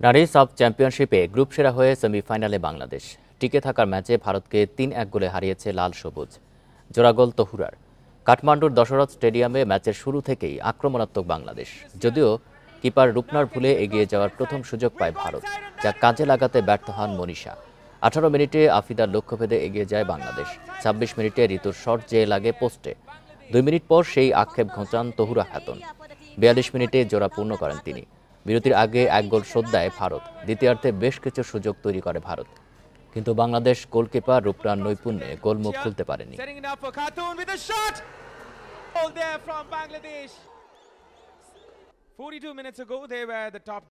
নারী সাফ চ্যাম্পিয়নশিপে গ্রুপ সেরা হয়ে সেমিফাইনালে বাংলাদেশ। টিকে থাকার ম্যাচে ভারতকে ৩-১ গোলে হারিয়েছে লাল সবুজ। জোড়া গোল তহুরার। কাঠমান্ডুর দশরথ স্টেডিয়ামে ম্যাচের শুরু থেকেই আক্রমণাত্মক বাংলাদেশ। যদিও কিপার রূপনার ভুলে এগিয়ে যাওয়ার প্রথম সুযোগ পায় ভারত, যা কাজে লাগাতে ব্যর্থ হন মনীষা। ১৮ মিনিটে আফিদার লক্ষ্যভেদে এগিয়ে যায় বাংলাদেশ। ২৬ মিনিটে ঋতুর শট যেয়ে লাগে পোস্টে। ২ মিনিট পর সেই আক্ষেপ ঘোচান তহুরা খাতুন। ৪২ মিনিটে জোড়া পূর্ণ করেন তিনি। বিরতির আগে এক গোল শোধ দেয় ভারত। দ্বিতীয়ার্ধে বেশ কিছু সুযোগ তৈরি করে ভারত, কিন্তু বাংলাদেশ গোলকিপার রূপনার নৈপুণ্যে গোলমুখ খুলতে পারেনি। 42 minutes ago, they were the top